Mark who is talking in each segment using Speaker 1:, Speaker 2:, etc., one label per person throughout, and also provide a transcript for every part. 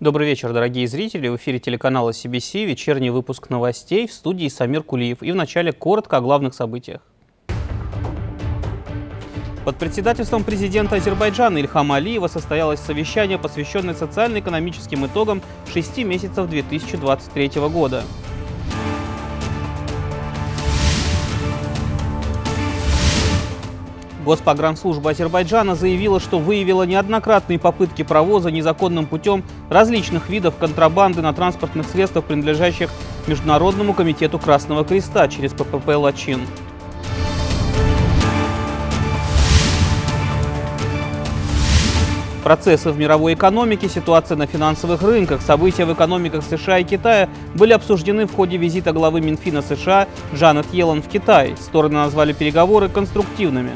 Speaker 1: Добрый вечер, дорогие зрители. В эфире телеканала CBC вечерний выпуск новостей, в студии Самир Кулиев. И вначале коротко о главных событиях. Под председательством президента Азербайджана Ильхама Алиева состоялось совещание, посвященное социально-экономическим итогам 6 месяцев 2023 года. Госпогранслужба Азербайджана заявила, что выявила неоднократные попытки провоза незаконным путем различных видов контрабанды на транспортных средствах, принадлежащих Международному комитету Красного Креста через ППП «Лачин». Процессы в мировой экономике, ситуация на финансовых рынках, события в экономиках США и Китая были обсуждены в ходе визита главы Минфина США Джанет Йеллен в Китай. Стороны назвали переговоры конструктивными.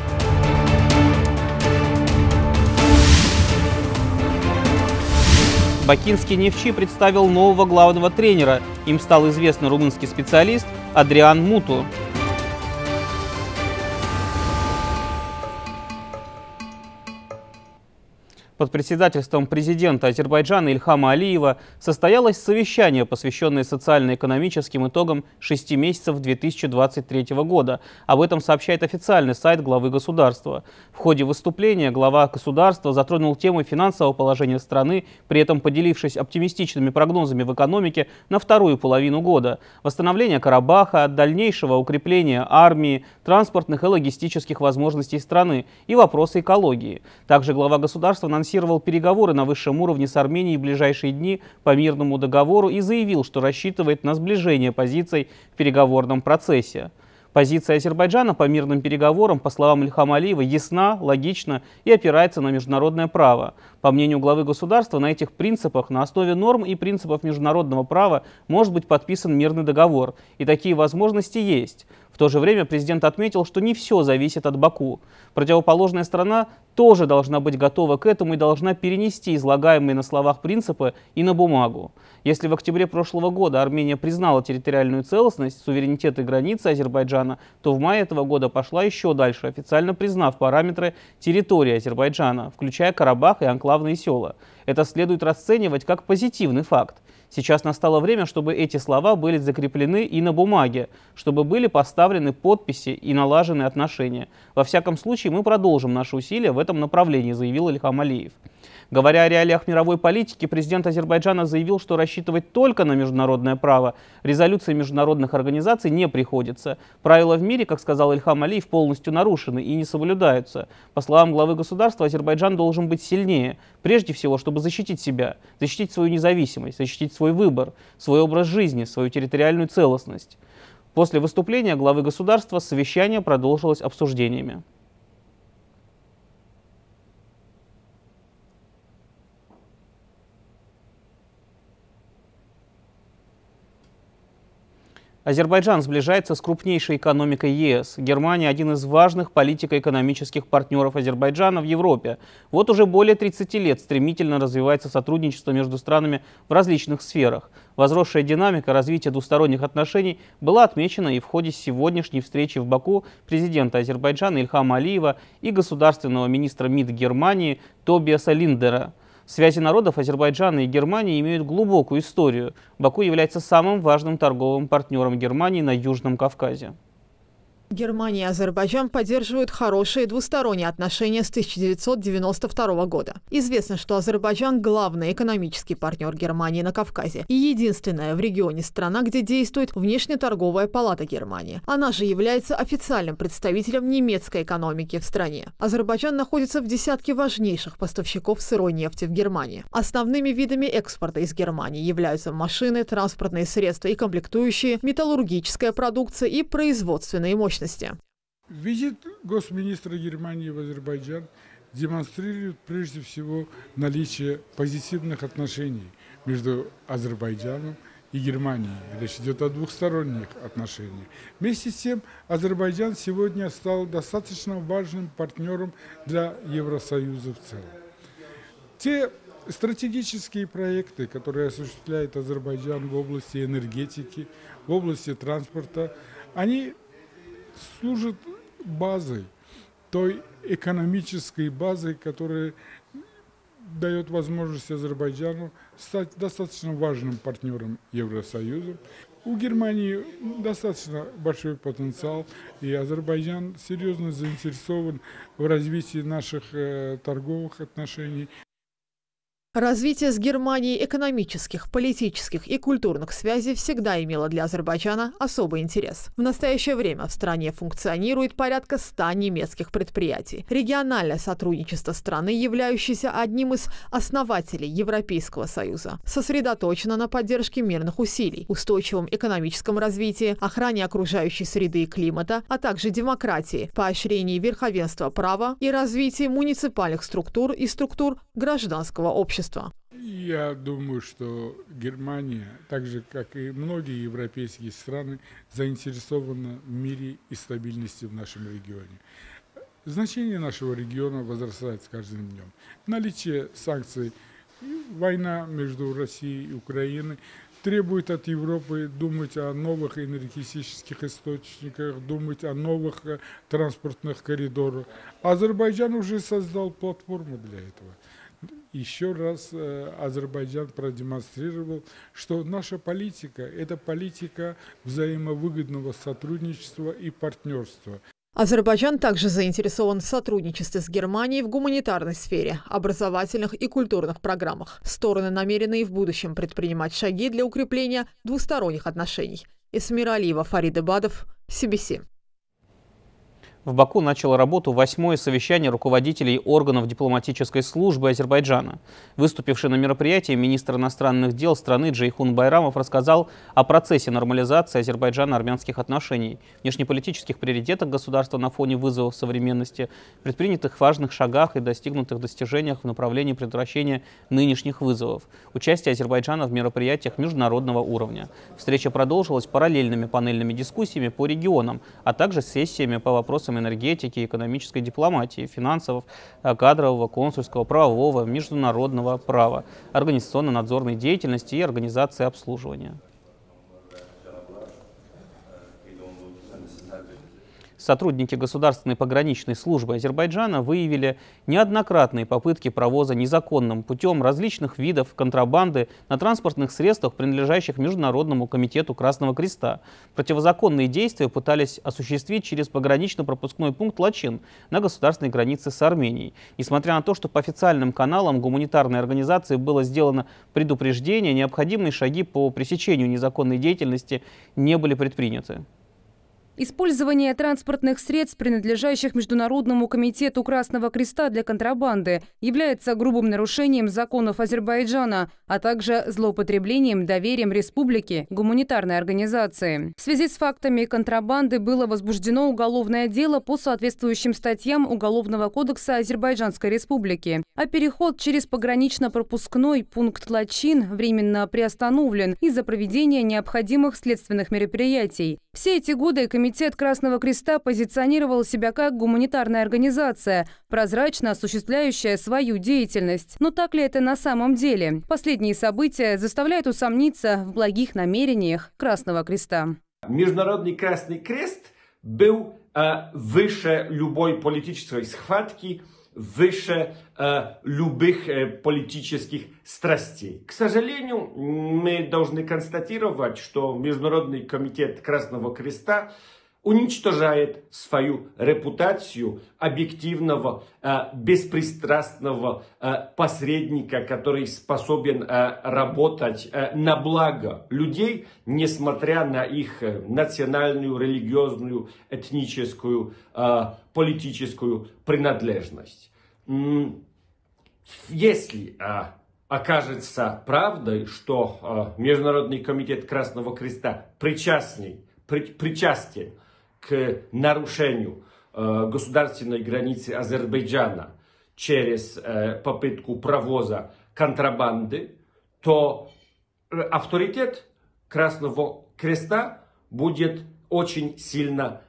Speaker 1: Бакинский Нефчи представил нового главного тренера. Им стал известный румынский специалист Адриан Муту. Под председательством президента Азербайджана Ильхама Алиева состоялось совещание, посвященное социально-экономическим итогам 6 месяцев 2023 года. Об этом сообщает официальный сайт главы государства. В ходе выступления глава государства затронул тему финансового положения страны, при этом поделившись оптимистичными прогнозами в экономике на вторую половину года. Восстановление Карабаха, дальнейшего укрепления армии, транспортных и логистических возможностей страны и вопросы экологии. Также глава государства анонсировал переговоры на высшем уровне с Арменией в ближайшие дни по мирному договору и заявил, что рассчитывает на сближение позиций в переговорном процессе. Позиция Азербайджана по мирным переговорам, по словам Ильхама Алиева, ясна, логична и опирается на международное право. По мнению главы государства, на этих принципах, на основе норм и принципов международного права может быть подписан мирный договор. И такие возможности есть. В то же время президент отметил, что не все зависит от Баку. Противоположная сторона тоже должна быть готова к этому и должна перенести излагаемые на словах принципы и на бумагу. Если в октябре прошлого года Армения признала территориальную целостность, суверенитет и границы Азербайджана, то в мае этого года пошла еще дальше, официально признав параметры территории Азербайджана, включая Карабах и анклавные села. Это следует расценивать как позитивный факт. Сейчас настало время, чтобы эти слова были закреплены и на бумаге, чтобы были поставлены подписи и налажены отношения. Во всяком случае, мы продолжим наши усилия в этом направлении, заявил Ильхам Алиев. Говоря о реалиях мировой политики, президент Азербайджана заявил, что рассчитывать только на международное право резолюции международных организаций не приходится. Правила в мире, как сказал Ильхам Алиев, полностью нарушены и не соблюдаются. По словам главы государства, Азербайджан должен быть сильнее, прежде всего, чтобы защитить себя, защитить свою независимость, защитить свой выбор, свой образ жизни, свою территориальную целостность. После выступления главы государства совещание продолжилось обсуждениями. Азербайджан сближается с крупнейшей экономикой ЕС. Германия – один из важных политико-экономических партнеров Азербайджана в Европе. Вот уже более 30 лет стремительно развивается сотрудничество между странами в различных сферах. Возросшая динамика развития двусторонних отношений была отмечена и в ходе сегодняшней встречи в Баку президента Азербайджана Ильхама Алиева и государственного министра МИД Германии Тобиаса Линдера. Связи народов Азербайджана и Германии имеют глубокую историю. Баку является самым важным торговым партнером Германии на Южном Кавказе.
Speaker 2: Германия и Азербайджан поддерживают хорошие двусторонние отношения с 1992 года. Известно, что Азербайджан – главный экономический партнер Германии на Кавказе и единственная в регионе страна, где действует внешнеторговая палата Германии. Она же является официальным представителем немецкой экономики в стране. Азербайджан находится в десятке важнейших поставщиков сырой нефти в Германии. Основными видами экспорта из Германии являются машины, транспортные средства и комплектующие, металлургическая продукция и производственные мощности.
Speaker 3: Визит госминистра Германии в Азербайджан демонстрирует прежде всего наличие позитивных отношений между Азербайджаном и Германией. Речь идет о двухсторонних отношениях. Вместе с тем, Азербайджан сегодня стал достаточно важным партнером для Евросоюза в целом. Те стратегические проекты, которые осуществляет Азербайджан в области энергетики, в области транспорта, они служат базой, той экономической базой, которая дает возможность Азербайджану стать достаточно важным партнером Евросоюза. У Германии достаточно большой потенциал, и Азербайджан серьезно заинтересован в развитии наших торговых отношений.
Speaker 2: Развитие с Германией экономических, политических и культурных связей всегда имело для Азербайджана особый интерес. В настоящее время в стране функционирует порядка 100 немецких предприятий. Региональное сотрудничество страны, являющееся одним из основателей Европейского Союза, сосредоточено на поддержке мирных усилий, устойчивом экономическом развитии, охране окружающей среды и климата, а также демократии, поощрении верховенства права и развитии муниципальных структур и структур гражданского общества.
Speaker 3: Я думаю, что Германия, так же как и многие европейские страны, заинтересована в мире и стабильности в нашем регионе. Значение нашего региона возрастает с каждым днем. Наличие санкций, война между Россией и Украиной требует от Европы думать о новых энергетических источниках, думать о новых транспортных коридорах. Азербайджан уже создал платформу для этого. Еще раз Азербайджан продемонстрировал, что наша политика – это политика взаимовыгодного сотрудничества и партнерства.
Speaker 2: Азербайджан также заинтересован в сотрудничестве с Германией в гуманитарной сфере, образовательных и культурных программах. Стороны намерены и в будущем предпринимать шаги для укрепления двусторонних отношений. Эсмира Алиева, Фарид Ибадов, CBC.
Speaker 1: В Баку начало работу 8-е совещание руководителей органов дипломатической службы Азербайджана. Выступивший на мероприятии министр иностранных дел страны Джейхун Байрамов рассказал о процессе нормализации азербайджано-армянских отношений, внешнеполитических приоритетах государства на фоне вызовов современности, предпринятых важных шагах и достигнутых достижениях в направлении предотвращения нынешних вызовов, участие Азербайджана в мероприятиях международного уровня. Встреча продолжилась параллельными панельными дискуссиями по регионам, а также сессиями по вопросам энергетики, экономической дипломатии, финансового, кадрового, консульского, правового, международного права, организационно-надзорной деятельности и организации обслуживания. Сотрудники Государственной пограничной службы Азербайджана выявили неоднократные попытки провоза незаконным путем различных видов контрабанды на транспортных средствах, принадлежащих Международному комитету Красного Креста. Противозаконные действия пытались осуществить через погранично-пропускной пункт Лачин на государственной границе с Арменией. Несмотря на то, что по официальным каналам гуманитарной организации было сделано предупреждение, необходимые шаги по пресечению незаконной деятельности не были предприняты.
Speaker 4: Использование транспортных средств, принадлежащих Международному комитету Красного Креста для контрабанды, является грубым нарушением законов Азербайджана, а также злоупотреблением доверием республики гуманитарной организации. В связи с фактами контрабанды было возбуждено уголовное дело по соответствующим статьям Уголовного кодекса Азербайджанской республики, а переход через погранично-пропускной пункт Лачин временно приостановлен из-за проведения необходимых следственных мероприятий. Все эти годы Комитет Красного Креста позиционировал себя как гуманитарная организация, прозрачно осуществляющая свою деятельность. Но так ли это на самом деле? Последние события заставляют усомниться в благих намерениях Красного Креста.
Speaker 5: Международный Красный Крест был выше любой политической схватки, выше любых политических страстей. К сожалению, мы должны констатировать, что Международный комитет Красного Креста уничтожает свою репутацию объективного, беспристрастного посредника, который способен работать на благо людей, несмотря на их национальную, религиозную, этническую, политическую принадлежность. Если окажется правдой, что Международный комитет Красного Креста причастен к нарушению государственной границы Азербайджана через попытку провоза контрабанды, то авторитет Красного Креста будет очень сильно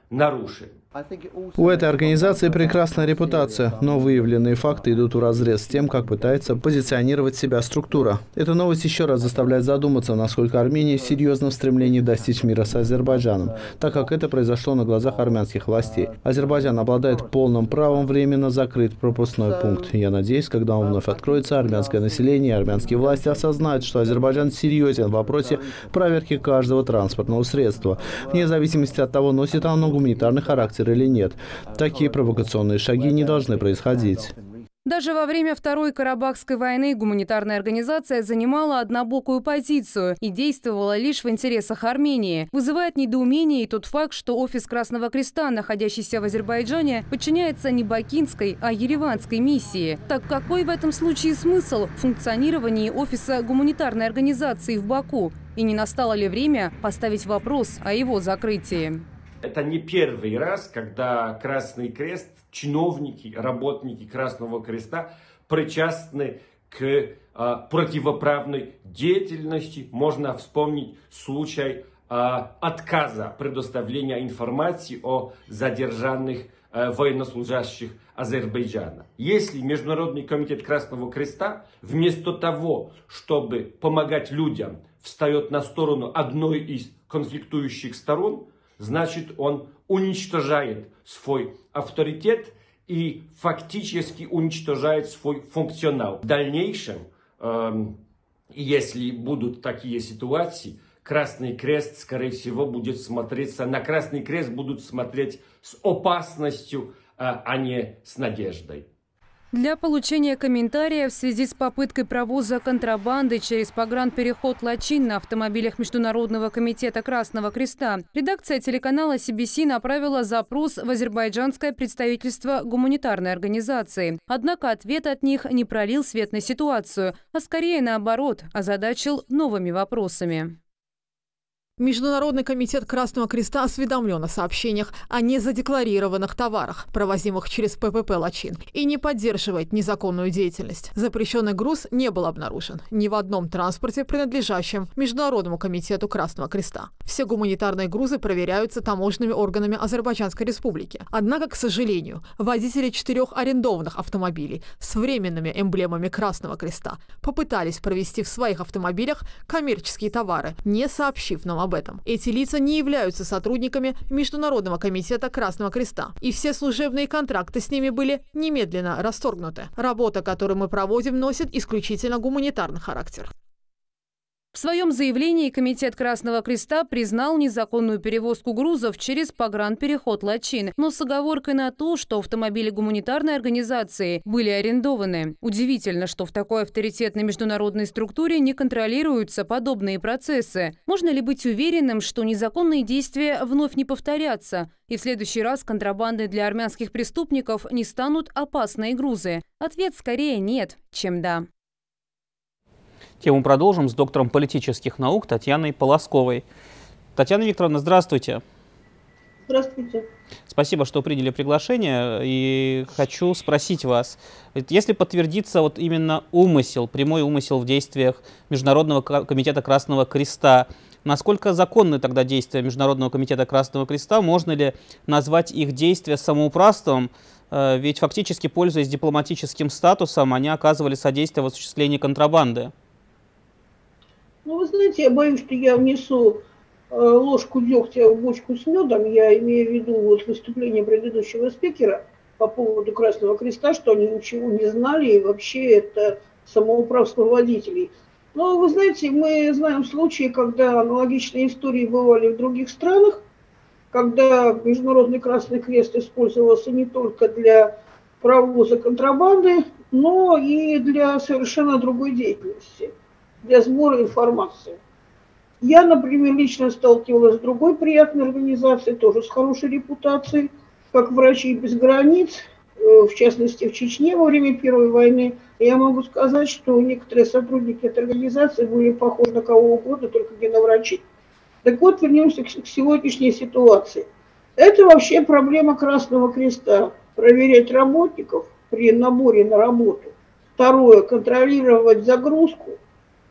Speaker 5: нарушен.
Speaker 6: У этой организации прекрасная репутация, но выявленные факты идут вразрез с тем, как пытается позиционировать себя структура. Эта новость еще раз заставляет задуматься, насколько Армения серьезна в стремлении достичь мира с Азербайджаном, так как это произошло на глазах армянских властей. Азербайджан обладает полным правом временно закрыть пропускной пункт. Я надеюсь, когда он вновь откроется, армянское население и армянские власти осознают, что Азербайджан серьезен в вопросе проверки каждого транспортного средства, вне зависимости от того, носит оно гуманитарный характер или нет. Такие провокационные шаги не должны происходить.
Speaker 4: Даже во время Второй Карабахской войны гуманитарная организация занимала однобокую позицию и действовала лишь в интересах Армении. Вызывает недоумение и тот факт, что офис Красного Креста, находящийся в Азербайджане, подчиняется не бакинской, а ереванской миссии. Так какой в этом случае смысл в функционировании офиса гуманитарной организации в Баку? И не настало ли время поставить вопрос о его закрытии?
Speaker 5: Это не первый раз, когда Красный Крест, чиновники, работники Красного Креста причастны к противоправной деятельности. Можно вспомнить случай отказа предоставления информации о задержанных военнослужащих Азербайджана. Если Международный комитет Красного Креста вместо того, чтобы помогать людям, встает на сторону одной из конфликтующих сторон, значит, он уничтожает свой авторитет и фактически уничтожает свой функционал. В дальнейшем, если будут такие ситуации, Красный Крест, скорее всего, будет смотреться, на Красный Крест будут смотреть с опасностью, а не с надеждой.
Speaker 4: Для получения комментария в связи с попыткой провоза контрабанды через погранпереход Лачин на автомобилях Международного комитета Красного Креста редакция телеканала CBC направила запрос в азербайджанское представительство гуманитарной организации. Однако ответ от них не пролил свет на ситуацию, а скорее наоборот, озадачил новыми вопросами.
Speaker 2: Международный комитет Красного Креста осведомлен о сообщениях о незадекларированных товарах, провозимых через ППП «Лачин», и не поддерживает незаконную деятельность. Запрещенный груз не был обнаружен ни в одном транспорте, принадлежащем Международному комитету Красного Креста. Все гуманитарные грузы проверяются таможенными органами Азербайджанской Республики. Однако, к сожалению, водители 4 арендованных автомобилей с временными эмблемами Красного Креста попытались провести в своих автомобилях коммерческие товары, не сообщив нам об этом. Эти лица не являются сотрудниками Международного комитета Красного Креста, и все служебные контракты с ними были немедленно расторгнуты. Работа, которую мы проводим, носит исключительно гуманитарный характер.
Speaker 4: В своем заявлении Комитет Красного Креста признал незаконную перевозку грузов через погранпереход Лачин, но с оговоркой на то, что автомобили гуманитарной организации были арендованы. Удивительно, что в такой авторитетной международной структуре не контролируются подобные процессы. Можно ли быть уверенным, что незаконные действия вновь не повторятся, и в следующий раз контрабандой для армянских преступников не станут опасные грузы? Ответ скорее нет, чем да.
Speaker 1: Тему продолжим с доктором политических наук Татьяной Полосковой. Татьяна Викторовна, здравствуйте.
Speaker 7: Здравствуйте.
Speaker 1: Спасибо, что приняли приглашение. И хочу спросить вас, если подтвердится вот именно умысел, прямой умысел в действиях Международного комитета Красного Креста, насколько законны тогда действия Международного комитета Красного Креста? Можно ли назвать их действия самоуправством? Ведь фактически, пользуясь дипломатическим статусом, они оказывали содействие в осуществлении контрабанды.
Speaker 7: Ну, вы знаете, я боюсь, что я внесу ложку дегтя в бочку с медом. Я имею в виду вот выступление предыдущего спикера по поводу Красного Креста, что они ничего не знали, и вообще это самоуправство водителей. Но, вы знаете, мы знаем случаи, когда аналогичные истории бывали в других странах, когда Международный Красный Крест использовался не только для провоза контрабанды, но и для совершенно другой деятельности, для сбора информации. Я, например, лично сталкивалась с другой приятной организацией, тоже с хорошей репутацией, как «Врачи без границ», в частности в Чечне во время Первой войны. Я могу сказать, что некоторые сотрудники этой организации были похожи на кого угодно, только не на врачей. Так вот, вернемся к сегодняшней ситуации. Это вообще проблема Красного Креста. Проверять работников при наборе на работу. Второе, контролировать загрузку.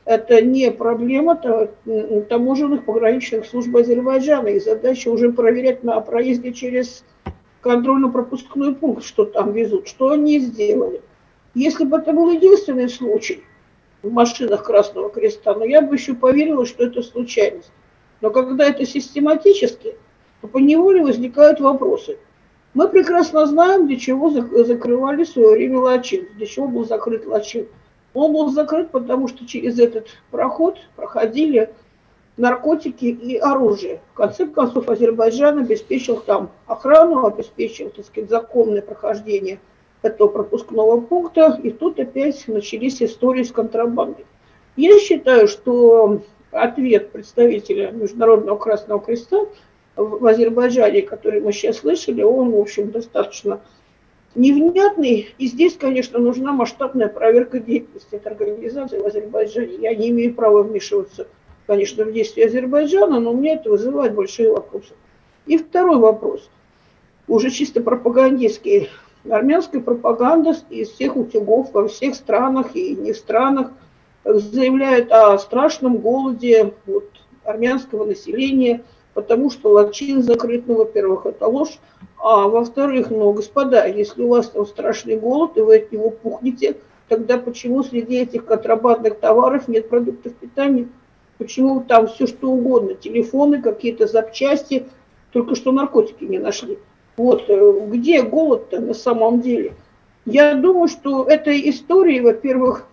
Speaker 7: Это не проблема таможенных пограничных служб Азербайджана. Их задача уже проверять на проезде через контрольно-пропускной пункт, что там везут, что они сделали. Если бы это был единственный случай в машинах Красного Креста, но я бы еще поверила, что это случайность. Но когда это систематически, то поневоле возникают вопросы. Мы прекрасно знаем, для чего закрывали в свое время Лачин, для чего был закрыт Лачин. Он был закрыт, потому что через этот проход проходили наркотики и оружие. В конце концов, Азербайджан обеспечил там охрану, обеспечил, так сказать, законное прохождение этого пропускного пункта. И тут опять начались истории с контрабандой. Я считаю, что ответ представителя Международного Красного Креста в Азербайджане, который мы сейчас слышали, он, в общем, достаточно невнятный. И здесь, конечно, нужна масштабная проверка деятельности этой организации в Азербайджане. Я не имею права вмешиваться, конечно, в действия Азербайджана, но у меня это вызывает большие вопросы. И второй вопрос, уже чисто пропагандистский. Армянская пропаганда из всех утюгов во всех странах и не в странах заявляет о страшном голоде армянского населения, потому что Лачин закрыт, ну, во-первых, это ложь, а во-вторых, ну, господа, если у вас там страшный голод, и вы от него пухнете, тогда почему среди этих контрабандных товаров нет продуктов питания? Почему там все что угодно, телефоны, какие-то запчасти, только что наркотики не нашли? Вот, где голод-то на самом деле? Я думаю, что этой истории, во-первых,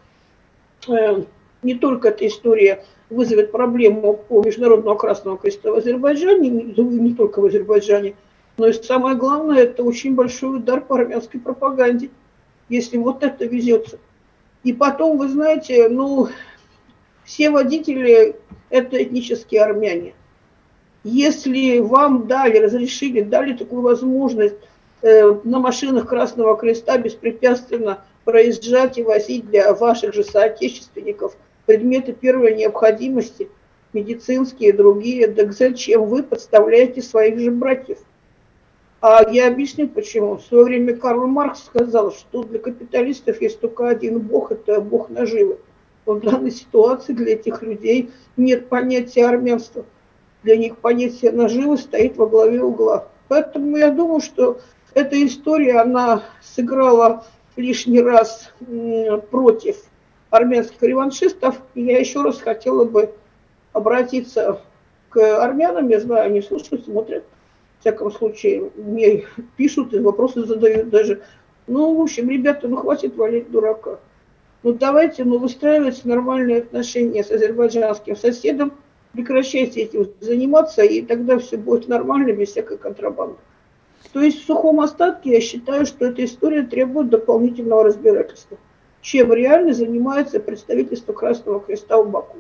Speaker 7: не только эта история вызовет проблему по Международному Красному Кресту в Азербайджане, не только в Азербайджане, но и самое главное, это очень большой удар по армянской пропаганде, если вот это везется. И потом, вы знаете, ну, все водители – это этнические армяне. Если вам разрешили, дали такую возможность на машинах Красного Креста беспрепятственно проезжать и возить для ваших же соотечественников предметы первой необходимости, медицинские и другие, так зачем вы подставляете своих же братьев? А я объясню почему. В свое время Карл Маркс сказал, что для капиталистов есть только один бог – это бог наживы. В данной ситуации для этих людей нет понятия армянства. Для них понятие наживы стоит во главе угла. Поэтому я думаю, что эта история, она сыграла лишний раз против армянских реваншистов. И я еще раз хотела бы обратиться к армянам. Я знаю, они слушают, смотрят. В всяком случае, мне пишут и вопросы задают даже. Ну, в общем, ребята, ну хватит валять дурака. Ну давайте, выстраивать нормальные отношения с азербайджанским соседом. Прекращайте этим заниматься, и тогда все будет нормально, без всякой контрабанды. То есть в сухом остатке я считаю, что эта история требует дополнительного разбирательства, чем реально занимается представительство Красного Креста в Баку.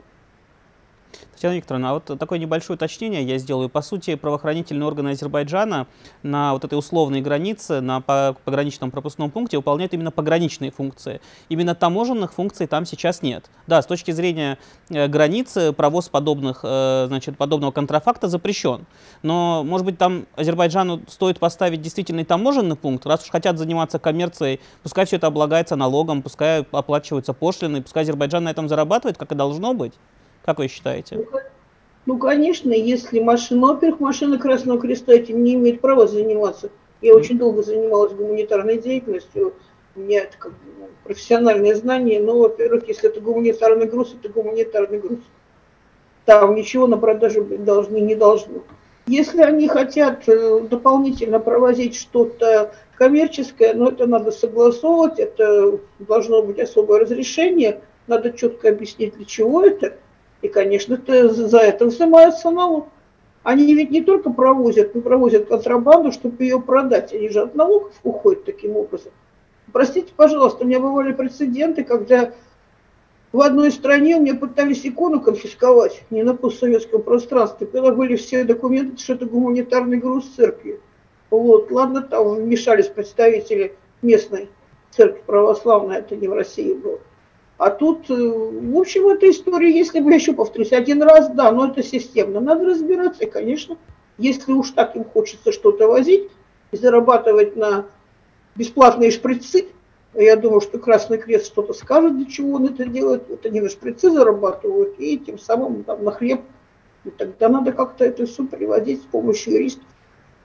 Speaker 1: Татьяна Викторовна, а вот такое небольшое уточнение я сделаю. По сути, правоохранительные органы Азербайджана на вот этой условной границе, на пограничном пропускном пункте выполняют именно пограничные функции. Именно таможенных функций там сейчас нет. Да, с точки зрения границы провоз подобного контрафакта запрещен. Но, может быть, там Азербайджану стоит поставить действительно таможенный пункт, раз уж хотят заниматься коммерцией, пускай все это облагается налогом, пускай оплачиваются пошлины, пускай Азербайджан на этом зарабатывает, как и должно быть. Как вы считаете?
Speaker 7: Ну, конечно, если во-первых, машина Красного Креста этим не имеет права заниматься. Я очень долго занималась гуманитарной деятельностью, у меня это профессиональное знание, но, во-первых, если это гуманитарный груз, это гуманитарный груз. Там ничего на продажу быть не должно. Если они хотят дополнительно провозить что-то коммерческое, но это надо согласовывать, это должно быть особое разрешение, надо четко объяснить, для чего это. И, конечно, за это взимается налог. Они ведь не только провозят контрабанду, чтобы ее продать. Они же от налогов уходят таким образом. Простите, пожалуйста, у меня бывали прецеденты, когда в одной стране у меня пытались икону конфисковать, не на постсоветском пространстве, когда были все документы, что это гуманитарный груз церкви. Вот, ладно, там вмешались представители местной церкви православной, это не в России было. А тут, в общем, эта история, если бы, я еще повторюсь, один раз, да, но это системно. Надо разбираться, и, конечно, если уж так им хочется что-то возить и зарабатывать на бесплатные шприцы, Я думаю, что Красный Крест что-то скажет, для чего он это делает. Вот они на шприцы зарабатывают, и тем самым там, на хлеб. И тогда надо как-то это все приводить с помощью юристов в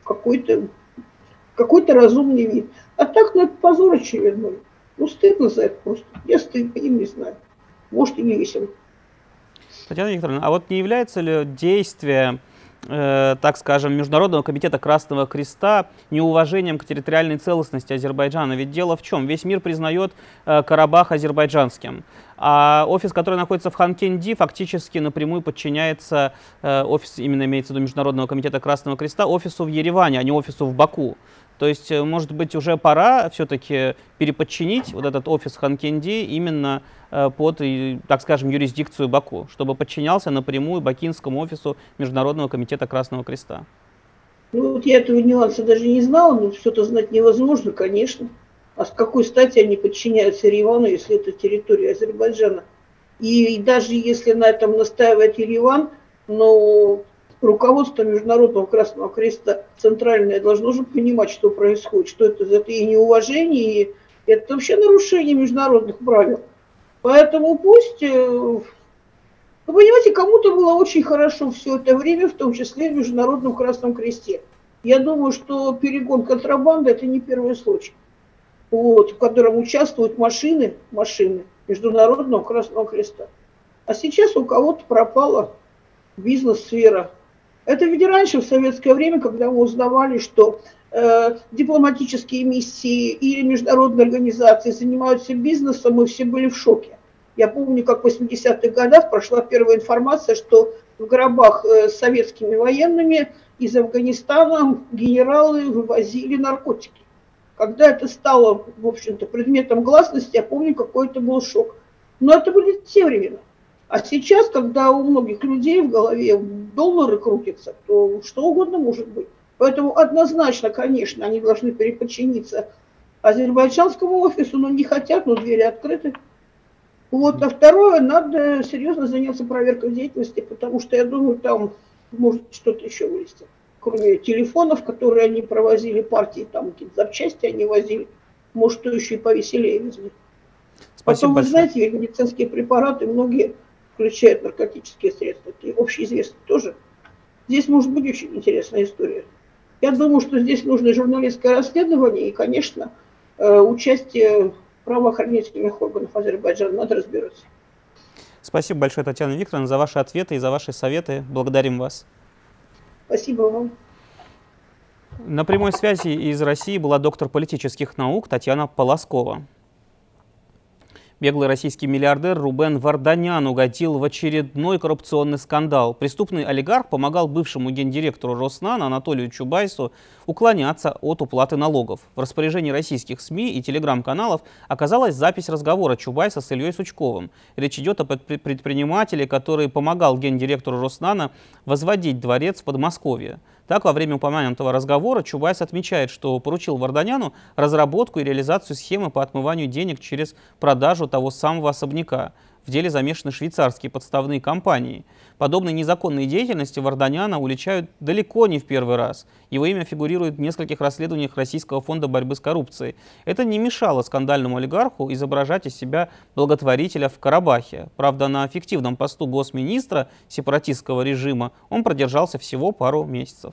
Speaker 7: какой-то разумный вид. А так, ну, это позор очередной. Ну, стыдно за это просто. Я стыдно, им не знаю. Может, и не весело.
Speaker 1: Татьяна Викторовна, а вот не является ли действие, так скажем, Международного комитета Красного Креста неуважением к территориальной целостности Азербайджана? Ведь дело в чем? Весь мир признает Карабах азербайджанским. А офис, который находится в Ханкенди, фактически напрямую подчиняется, офис, именно имеется в виду Международного комитета Красного Креста, офису в Ереване, а не офису в Баку. То есть, может быть, уже пора все-таки переподчинить вот этот офис Ханкенди именно под, так скажем, юрисдикцию Баку, чтобы подчинялся напрямую бакинскому офису Международного комитета Красного Креста.
Speaker 7: Ну, вот я этого нюанса даже не знала, но все это знать невозможно, конечно. А с какой стати они подчиняются Еревану, если это территория Азербайджана? И даже если на этом настаивает Ереван, но руководство Международного Красного Креста центральное должно же понимать, что происходит, что это и неуважение, и это вообще нарушение международных правил. Поэтому пусть, вы понимаете, кому-то было очень хорошо все это время, в том числе в Международном Красном Кресте. Я думаю, что перегон контрабанды – это не первый случай, вот, в котором участвуют машины Международного Красного Креста. А сейчас у кого-то пропала бизнес-сфера. Это ведь раньше, в советское время, когда мы узнавали, что дипломатические миссии или международные организации занимаются бизнесом, мы все были в шоке. Я помню, как в 80-х годах прошла первая информация, что в гробах с советскими военными из Афганистана генералы вывозили наркотики. Когда это стало, в общем-то, предметом гласности, я помню, какой это был шок. Но это были те времена. А сейчас, когда у многих людей в голове доллары крутятся, то что угодно может быть. Поэтому однозначно, конечно, они должны переподчиниться азербайджанскому офису, но не хотят, но двери открыты. Вот. А второе, надо серьезно заняться проверкой деятельности, потому что, я думаю, там может что-то еще вылезти. Кроме телефонов, которые они провозили, партии, там какие-то запчасти они возили, может, что еще и повеселее везли. Потом, вы знаете, медицинские препараты многие включают наркотические средства, это общеизвестно тоже. Здесь может быть очень интересная история. Я думаю, что здесь нужно журналистское расследование и, конечно, участие правоохранительных органов Азербайджана. Надо разбираться.
Speaker 1: Спасибо большое, Татьяна Викторовна, за ваши ответы и за ваши советы. Благодарим вас.
Speaker 7: Спасибо вам.
Speaker 1: На прямой связи из России была доктор политических наук Татьяна Полоскова. Беглый российский миллиардер Рубен Варданян угодил в очередной коррупционный скандал. Преступный олигарх помогал бывшему гендиректору Роснана Анатолию Чубайсу уклоняться от уплаты налогов. В распоряжении российских СМИ и телеграм-каналов оказалась запись разговора Чубайса с Ильей Сучковым. Речь идет о предпринимателе, который помогал гендиректору Роснана возводить дворец в Подмосковье. Так, во время упомянутого разговора Чубайс отмечает, что поручил Варданяну разработку и реализацию схемы по отмыванию денег через продажу того самого особняка. В деле замешаны швейцарские подставные компании. Подобной незаконной деятельности Варданяна уличают далеко не в первый раз. Его имя фигурирует в нескольких расследованиях Российского фонда борьбы с коррупцией. Это не мешало скандальному олигарху изображать из себя благотворителя в Карабахе. Правда, на фиктивном посту госминистра сепаратистского режима он продержался всего пару месяцев.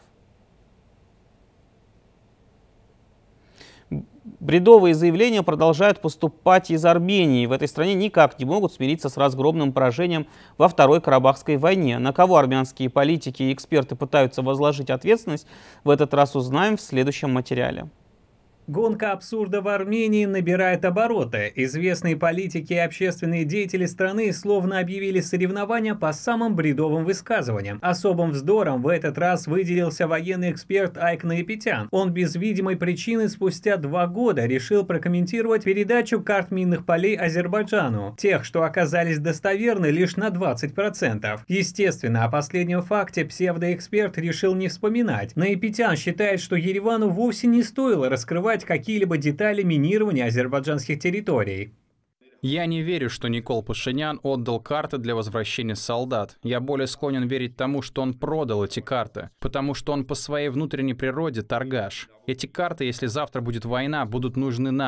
Speaker 1: Бредовые заявления продолжают поступать из Армении. В этой стране никак не могут смириться с разгромным поражением во Второй Карабахской войне. На кого армянские политики и эксперты пытаются возложить ответственность, в этот раз узнаем в следующем материале.
Speaker 8: Гонка абсурда в Армении набирает обороты. Известные политики и общественные деятели страны словно объявили соревнования по самым бредовым высказываниям. Особым вздором в этот раз выделился военный эксперт Айк Наепетян. Он без видимой причины спустя 2 года решил прокомментировать передачу карт минных полей Азербайджану. Тех, что оказались достоверны лишь на 20%. Естественно, о последнем факте псевдоэксперт решил не вспоминать. Наепетян считает, что Еревану вовсе не стоило раскрывать какие-либо детали минирования азербайджанских территорий.
Speaker 9: Я не верю, что Никол Пашинян отдал карты для возвращения солдат. Я более склонен верить тому, что он продал эти карты, потому что он по своей внутренней природе торгаш. Эти карты, если завтра будет война, будут нужны нам.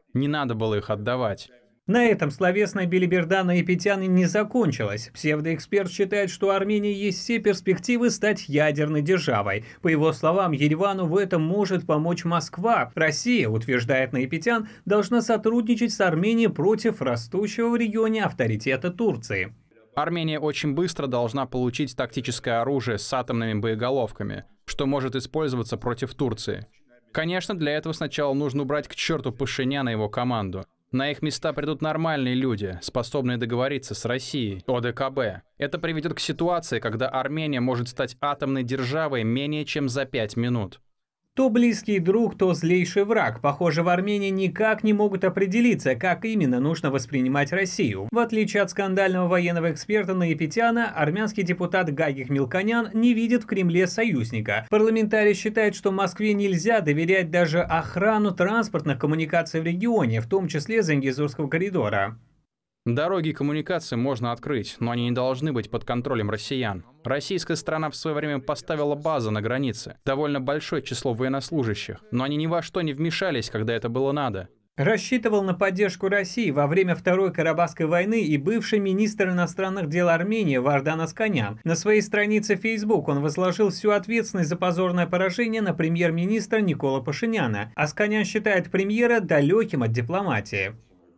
Speaker 9: Не надо было их отдавать.
Speaker 8: На этом словесная белиберда наипитян не закончилась. Псевдоэксперт считает, что у Армении есть все перспективы стать ядерной державой. По его словам, Еревану в этом может помочь Москва. Россия, утверждает наипитян, должна сотрудничать с Арменией против растущего в регионе авторитета Турции.
Speaker 9: Армения очень быстро должна получить тактическое оружие с атомными боеголовками, что может использоваться против Турции. Конечно, для этого сначала нужно убрать к черту Пашиняна и его команду. На их места придут нормальные люди, способные договориться с Россией, ОДКБ. Это приведет к ситуации, когда Армения может стать атомной державой менее чем за 5 минут.
Speaker 8: То близкий друг, то злейший враг. Похоже, в Армении никак не могут определиться, как именно нужно воспринимать Россию. В отличие от скандального военного эксперта Наипитяна, армянский депутат Гагик Милконян не видит в Кремле союзника. Парламентарий считает, что Москве нельзя доверять даже охрану транспортных коммуникаций в регионе, в том числе Зангезурского коридора.
Speaker 9: Дороги и коммуникации можно открыть, но они не должны быть под контролем россиян. Российская сторона в свое время поставила базы на границе, довольно большое число военнослужащих, но они ни во что не вмешались, когда это было надо.
Speaker 8: Рассчитывал на поддержку России во время Второй Карабахской войны и бывший министр иностранных дел Армении Вардан Асканян. На своей странице Facebook он возложил всю ответственность за позорное поражение на премьер-министра Никола Пашиняна. Асканян считает премьера далеким от дипломатии.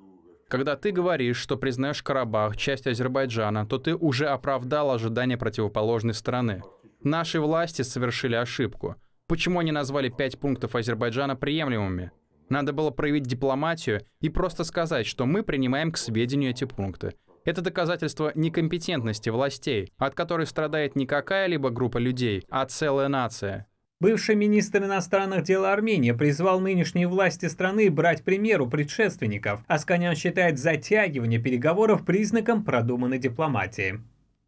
Speaker 9: Когда ты говоришь, что признаешь Карабах частью Азербайджана, то ты уже оправдал ожидания противоположной стороны. Наши власти совершили ошибку. Почему они назвали 5 пунктов Азербайджана приемлемыми? Надо было проявить дипломатию и просто сказать, что мы принимаем к сведению эти пункты. Это доказательство некомпетентности властей, от которой страдает не какая-либо группа людей, а целая нация.
Speaker 8: Бывший министр иностранных дел Армении призвал нынешние власти страны брать пример у предшественников. Асканян считает затягивание переговоров признаком продуманной дипломатии.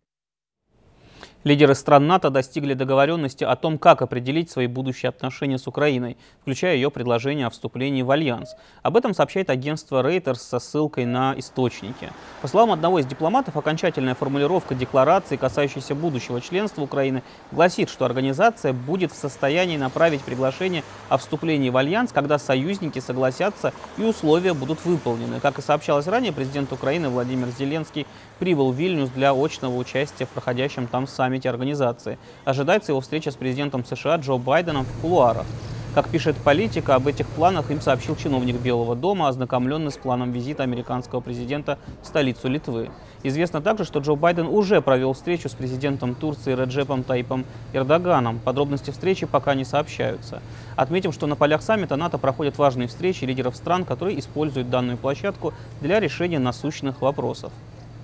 Speaker 1: Лидеры стран НАТО достигли договоренности о том, как определить свои будущие отношения с Украиной, включая ее предложение о вступлении в альянс. Об этом сообщает агентство Reuters со ссылкой на источники. По словам одного из дипломатов, окончательная формулировка декларации, касающейся будущего членства Украины, гласит, что организация будет в состоянии направить приглашение о вступлении в альянс, когда союзники согласятся и условия будут выполнены. Как и сообщалось ранее, президент Украины Владимир Зеленский прибыл в Вильнюс для очного участия в проходящем там саммите организации. Ожидается его встреча с президентом США Джо Байденом в кулуарах. Как пишет Политика, об этих планах им сообщил чиновник Белого дома, ознакомленный с планом визита американского президента в столицу Литвы. Известно также, что Джо Байден уже провел встречу с президентом Турции Реджепом Тайипом Эрдоганом. Подробности встречи пока не сообщаются. Отметим, что на полях саммита НАТО проходят важные встречи лидеров стран, которые используют данную площадку для решения насущных вопросов.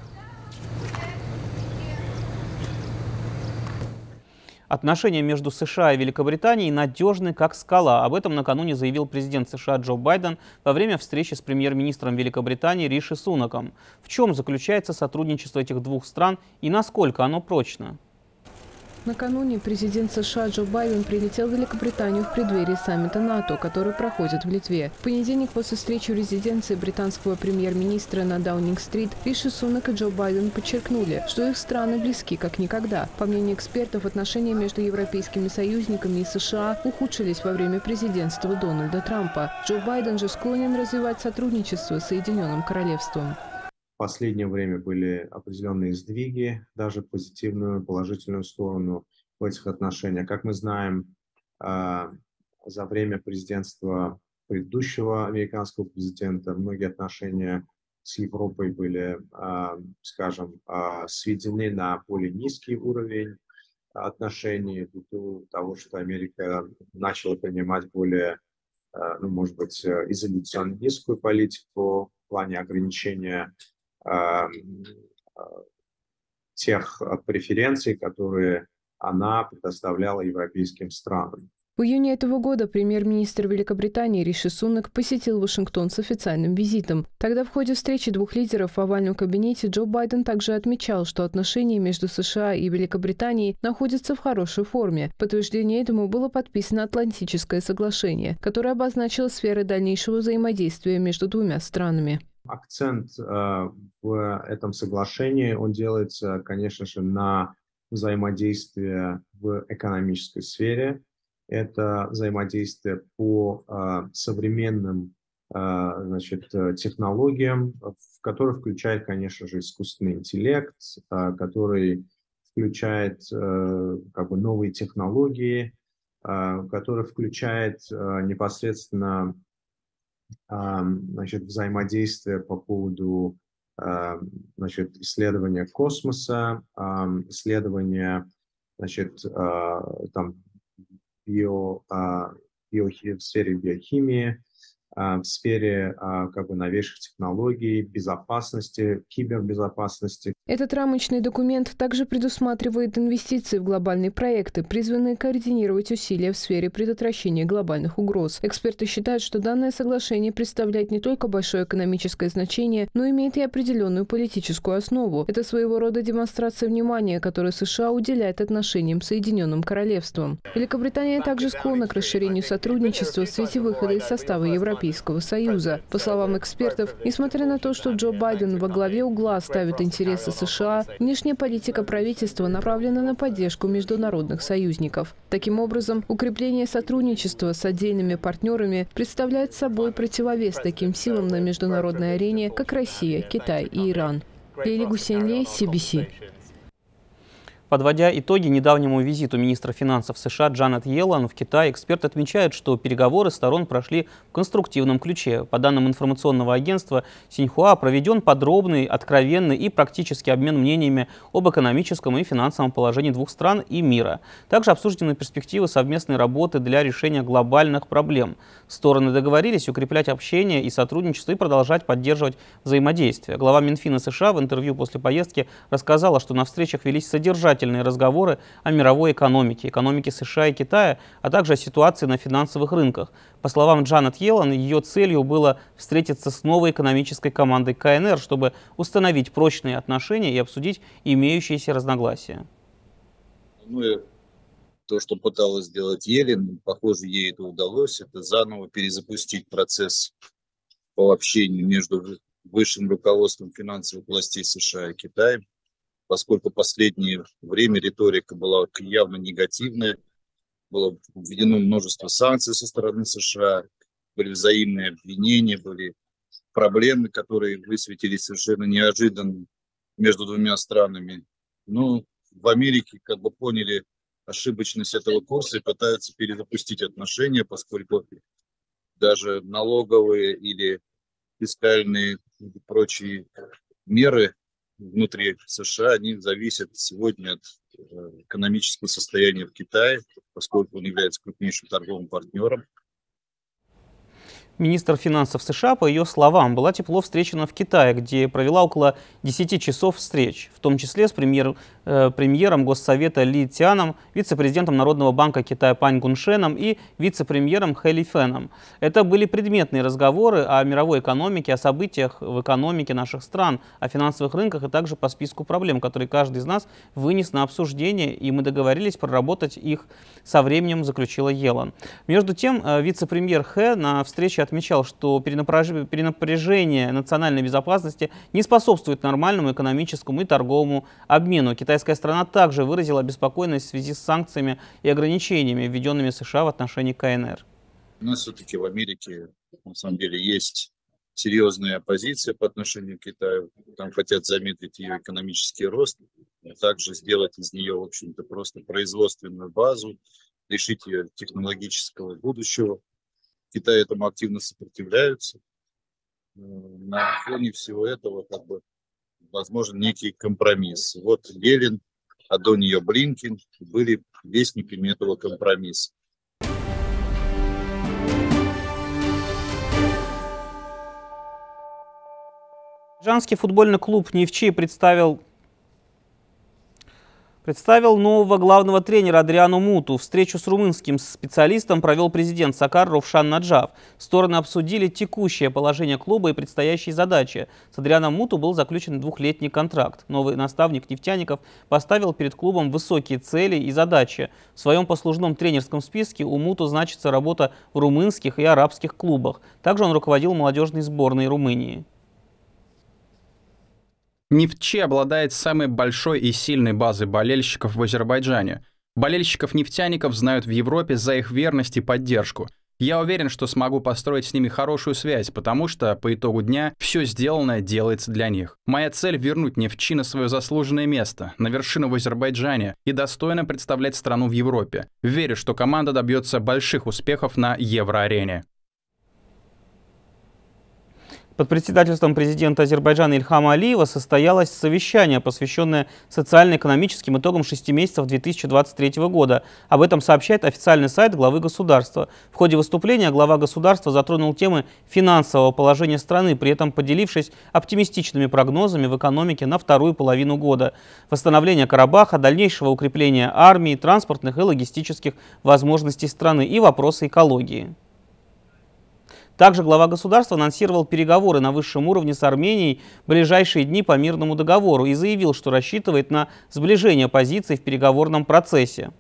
Speaker 1: Отношения между США и Великобританией надежны, как скала. Об этом накануне заявил президент США Джо Байден во время встречи с премьер-министром Великобритании Риши Сунаком. В чем заключается сотрудничество этих двух стран и насколько оно прочно?
Speaker 10: Накануне президент США Джо Байден прилетел в Великобританию в преддверии саммита НАТО, который проходит в Литве. В понедельник после встречи в резиденции британского премьер-министра на Даунинг-стрит Риши Сунак и Джо Байден подчеркнули, что их страны близки как никогда. По мнению экспертов, отношения между европейскими союзниками и США ухудшились во время президентства Дональда Трампа. Джо Байден же склонен развивать сотрудничество с Соединенным Королевством.
Speaker 11: В последнее время были определенные сдвиги, даже в позитивную, положительную сторону в этих отношениях. Как мы знаем, за время президентства предыдущего американского президента многие отношения с Европой были, скажем, сведены на более низкий уровень отношений, ввиду того, что Америка начала принимать более, может быть, изоляционистскую политику в плане ограничения тех преференций, которые она предоставляла европейским странам.
Speaker 10: В июне этого года премьер-министр Великобритании Риши Сунак посетил Вашингтон с официальным визитом. Тогда в ходе встречи двух лидеров в овальном кабинете Джо Байден также отмечал, что отношения между США и Великобританией находятся в хорошей форме. В подтверждение этому было подписано Атлантическое соглашение, которое обозначило сферы дальнейшего взаимодействия между двумя странами.
Speaker 11: Акцент в этом соглашении, он делается, конечно же, на взаимодействие в экономической сфере. Это взаимодействие по современным значит, технологиям, в который включает, конечно же, искусственный интеллект, который включает как бы новые технологии, который включает непосредственно значит, взаимодействие по поводу значит, исследования космоса, исследования значит, там, в сфере биохимии, в сфере как бы новейших технологий, безопасности, кибербезопасности.
Speaker 10: Этот рамочный документ также предусматривает инвестиции в глобальные проекты, призванные координировать усилия в сфере предотвращения глобальных угроз. Эксперты считают, что данное соглашение представляет не только большое экономическое значение, но имеет и определенную политическую основу. Это своего рода демонстрация внимания, которое США уделяет отношениям с Соединенным Королевством. Великобритания также склонна к расширению сотрудничества в свете выхода из состава Европейского Союза. По словам экспертов, несмотря на то, что Джо Байден во главе угла ставит интересы США, внешняя политика правительства направлена на поддержку международных союзников. Таким образом, укрепление сотрудничества с отдельными партнерами представляет собой противовес таким силам на международной арене, как Россия, Китай и Иран. Лили Гусейнли, CBC.
Speaker 1: Подводя итоги недавнему визиту министра финансов США Джанет Йеллен в Китай, эксперты отмечают, что переговоры сторон прошли в конструктивном ключе. По данным информационного агентства Синьхуа, проведен подробный, откровенный и практический обмен мнениями об экономическом и финансовом положении двух стран и мира. Также обсуждены перспективы совместной работы для решения глобальных проблем. Стороны договорились укреплять общение и сотрудничество и продолжать поддерживать взаимодействие. Глава Минфина США в интервью после поездки рассказала, что на встречах велись содержательные разговоры о мировой экономике США и Китая, а также о ситуации на финансовых рынках. По словам Джанет Йеллен, ее целью было встретиться с новой экономической командой КНР, чтобы установить прочные отношения и обсудить имеющиеся разногласия.
Speaker 12: То, что пыталась сделать Йеллен, похоже, ей это удалось, это заново перезапустить процесс по общению между высшим руководством финансовых властей США и Китая, поскольку в последнее время риторика была явно негативная, было введено множество санкций со стороны США, были взаимные обвинения, были проблемы, которые высветились совершенно неожиданно между двумя странами. Но в Америке как бы поняли ошибочность этого курса и пытаются перезапустить отношения, поскольку даже налоговые или фискальные и прочие меры внутри США, они зависят сегодня от экономического состояния в Китае, поскольку он является крупнейшим торговым партнером.
Speaker 1: Министр финансов США, по ее словам, была тепло встречена в Китае, где провела около 10 часов встреч, в том числе с премьером Госсовета Ли Цяном, вице-президентом Народного банка Китая Пань Гуншеном и вице-премьером Хэ Лифеном. Это были предметные разговоры о мировой экономике, о событиях в экономике наших стран, о финансовых рынках и также по списку проблем, которые каждый из нас вынес на обсуждение, и мы договорились проработать их со временем, заключила Йеллен. Между тем, вице-премьер Хэ на встрече отмечал, что перенапряжение национальной безопасности не способствует нормальному экономическому и торговому обмену. Китайская страна также выразила обеспокоенность в связи с санкциями и ограничениями, введенными США в отношении КНР.
Speaker 12: У нас все-таки в Америке, на самом деле, есть серьезная оппозиция по отношению к Китаю. Там хотят замедлить ее экономический рост, а также сделать из нее, в общем-то, просто производственную базу, лишить ее технологического будущего. Китай этому активно сопротивляются. На фоне всего этого, как бы, возможен некий компромисс. Вот Йеллен, а до нее Блинкен были вестниками этого компромисса.
Speaker 1: Азербайджанский футбольный клуб «Нефчи» представил нового главного тренера Адриану Муту. Встречу с румынским специалистом провел президент Сакар Ровшан Наджаф. Стороны обсудили текущее положение клуба и предстоящие задачи. С Адрианом Муту был заключен двухлетний контракт. Новый наставник нефтяников поставил перед клубом высокие цели и задачи. В своем послужном тренерском списке у Муту значится работа в румынских и арабских клубах. Также он руководил молодежной сборной Румынии.
Speaker 9: Нефчи обладает самой большой и сильной базой болельщиков в Азербайджане. Болельщиков нефтяников знают в Европе за их верность и поддержку. Я уверен, что смогу построить с ними хорошую связь, потому что по итогу дня все сделанное делается для них. Моя цель — вернуть Нефтчи на свое заслуженное место, на вершину в Азербайджане и достойно представлять страну в Европе. Верю, что команда добьется больших успехов на евроарене.
Speaker 1: Под председательством президента Азербайджана Ильхама Алиева состоялось совещание, посвященное социально-экономическим итогам 6 месяцев 2023 года. Об этом сообщает официальный сайт главы государства. В ходе выступления глава государства затронул темы финансового положения страны, при этом поделившись оптимистичными прогнозами в экономике на вторую половину года. Восстановление Карабаха, дальнейшего укрепления армии, транспортных и логистических возможностей страны и вопросы экологии. Также глава государства анонсировал переговоры на высшем уровне с Арменией в ближайшие дни по мирному договору и заявил, что рассчитывает на сближение позиций в переговорном процессе.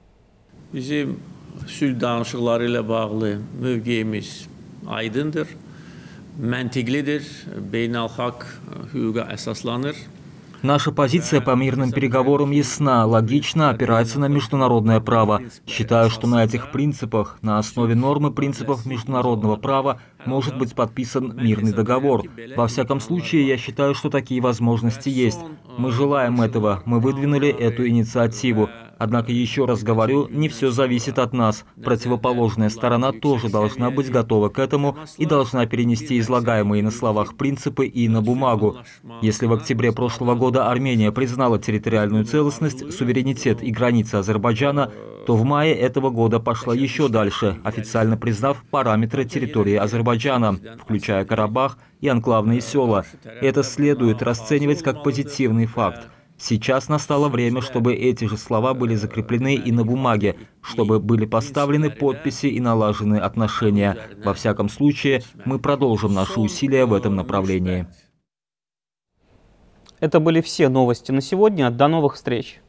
Speaker 13: Наша позиция по мирным переговорам ясна, логично, опирается на международное право. Считаю, что на этих принципах, на основе нормы принципов международного права, может быть подписан мирный договор. Во всяком случае, я считаю, что такие возможности есть. Мы желаем этого, мы выдвинули эту инициативу. Однако, еще раз говорю, не все зависит от нас. Противоположная сторона тоже должна быть готова к этому и должна перенести излагаемые на словах принципы и на бумагу. Если в октябре прошлого года Армения признала территориальную целостность, суверенитет и границы Азербайджана, то в мае этого года пошла еще дальше, официально признав параметры территории Азербайджана, включая Карабах и анклавные села. Это следует расценивать как позитивный факт. Сейчас настало время, чтобы эти же слова были закреплены и на бумаге, чтобы были поставлены подписи и налажены отношения. Во всяком случае, мы продолжим наши усилия в этом направлении.
Speaker 1: Это были все новости на сегодня. До новых встреч!